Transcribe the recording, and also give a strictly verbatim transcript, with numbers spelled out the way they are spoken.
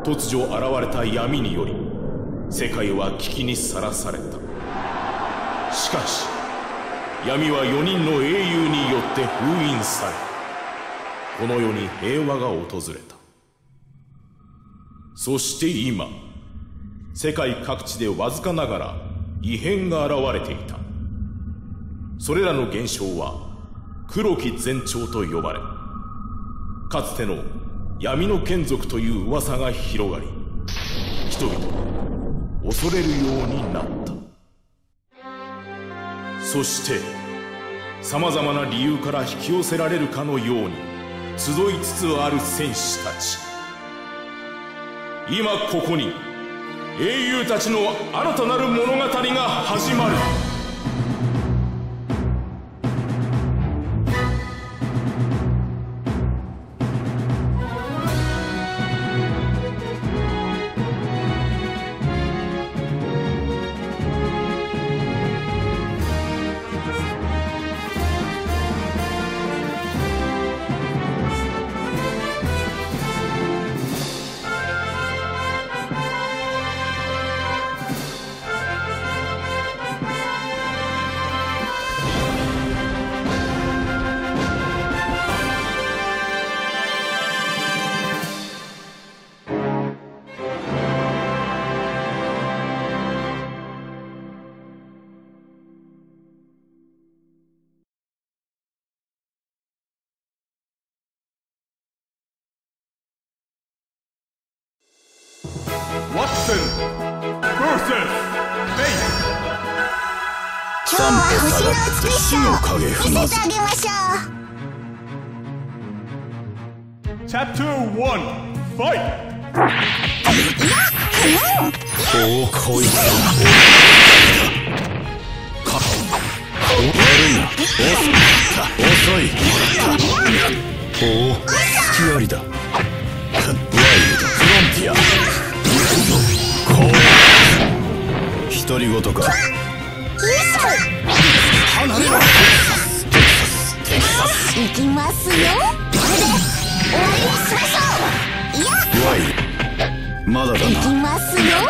突如現れた闇により世界は危機にさらされた。しかし闇はよにんの英雄によって封印され、この世に平和が訪れた。そして今、世界各地でわずかながら異変が現れていた。それらの現象は黒き前兆と呼ばれ、かつての闇の眷属という噂が広がり、人々は恐れるようになった。そしてさまざまな理由から引き寄せられるかのように集いつつある戦士たち。今ここに英雄たちの新たなる物語が始まる。 今日は星の美しさを見せてあげましょう。 チャプターワン、ファイト。 おお、こいつ遅い。おお、隙ありだ。ワイルド、フロンティア。こう独り言か。離れろ。 いきますよ。これで終わりにしましょう。いや、 ワイルまだだな。 いきますよ。